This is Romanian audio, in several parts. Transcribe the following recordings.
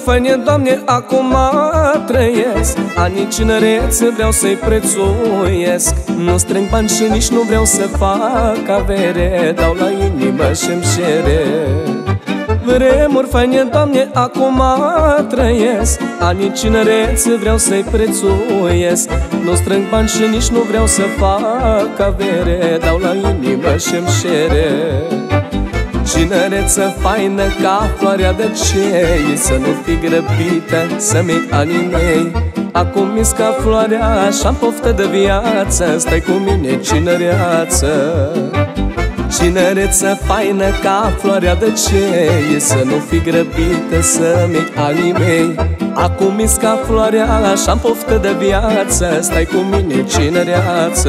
faine, Doamne, acum trăiesc. Anii cinerețe vreau să-i prețuiesc. Nu strâng bani și nici nu vreau să fac avere, dau la inimă și-mi cere. Vremuri faine, Doamne, acum trăiesc. Anii cinerețe vreau să-i prețuiesc. Nu strâng bani și nici nu vreau să fac avere, dau la inimă și-mi cere. Cinereță faină ca floarea de cei, să nu fii grăbită să-mi iei anii mei. Acum mi-s ca floarea și-am poftă de viață, stai cu mine, cinereață. Cinereță faină ca floarea de cei, să nu fii grăbită să-mi iei anii mei. Acum mi-s ca floarea și-am poftă de viață, stai cu mine, cinereață.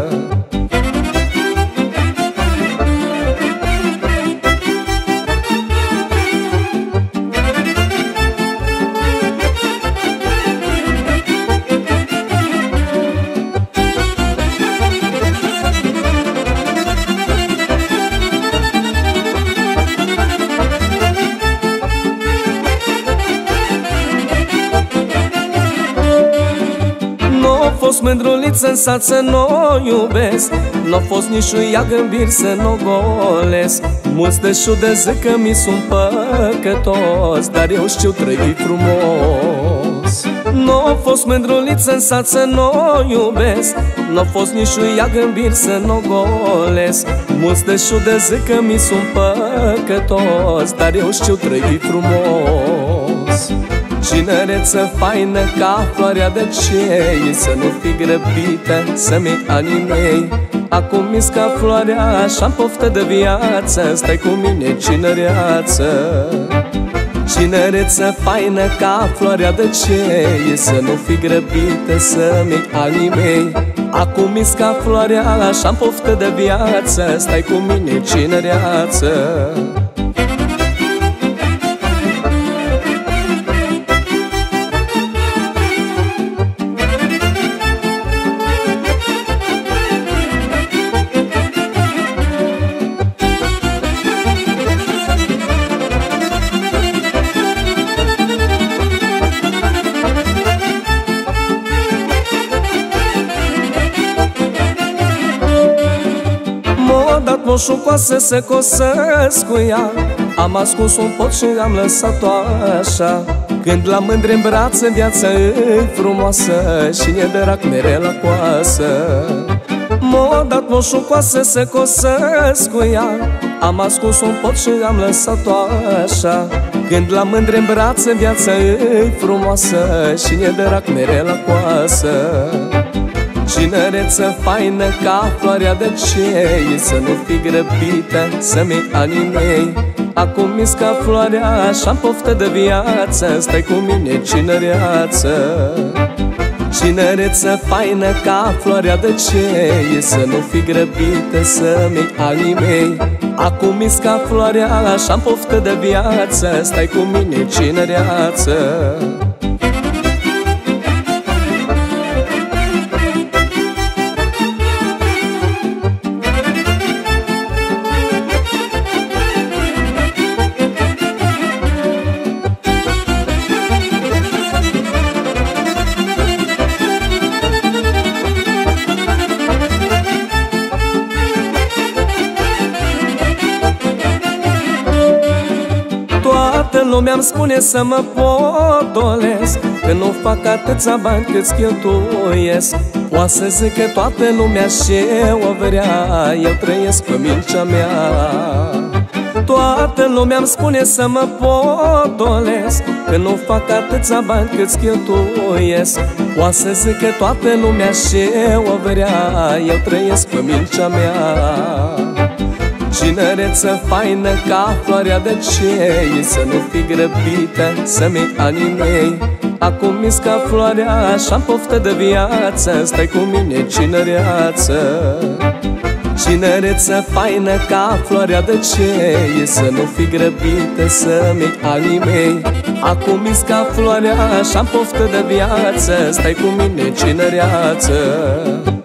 N-a fost mândruliță în sat să n-o iubesc, n-a fost nici un ea gâmbiri să n-o golesc. Mulți de șudă zic că mi sunt păcătos, dar eu știu trăi frumos. N-a fost mândruliță în sat să n-o iubesc, n-a fost nici un ea gâmbiri să n-o golesc. Mulți de șudă zic că mi sunt păcătos, dar eu știu trăi frumos. Cinereță faină ca floarea de cei, să nu fii grăbită să-mi iei anii mei. Acum mi-s ca floarea și-am poftă de viață, stai cu mine, cinereață. Cinereță faină ca floarea de cei, să nu fii grăbită să-mi iei anii mei. Acum mi-s ca floarea și-am poftă de viață, stai cu mine, cinereață. Dat moșucoasă să cosesc cu ea, am ascuns un pot și am lăsat-o așa. Când la mândre în brațe viața e frumoasă și ne de rac mere la coasă. M-a dat moșucoasă să cosesc cu ea, am ascuns un pot și am lăsat-o așa. Când la mândre în brațe viața e frumoasă și ne de rac mere la coasă. Cinereță faină ca floarea de cei, să nu fii grăbită să-mi iei anii mei. Acum mi-s ca floarea și-am poftă de viață, stai cu mine, cinereață. Cinereță faină ca floarea de cei, să nu fii grăbită să-mi iei anii mei. Acum mi-s ca floarea și-am poftă de viață, stai cu mine, cinereață. Toată lumea îmi spune să mă potolesc, că nu fac atâția bani cât cheltuiesc. Poate să zic că toată lumea și o vrea, eu trăiesc pe mincea mea. Toată lumea îmi spune să mă potolesc, că nu fac atâția bani cât cheltuiesc. Poate să zic că toată lumea și o vrea, eu trăiesc pe mincea mea. Cinereță faină ca floarea de cei, să nu fii grăbită să-mi iei anii mei. Acum mi-s ca floarea și-am poftă de viață, stai cu mine, cinereață. Cinereță faină ca floarea de cei, să nu fii grăbită să-mi iei anii mei. Acum mi-s ca floarea și-am poftă de viață, stai cu mine, cinereață.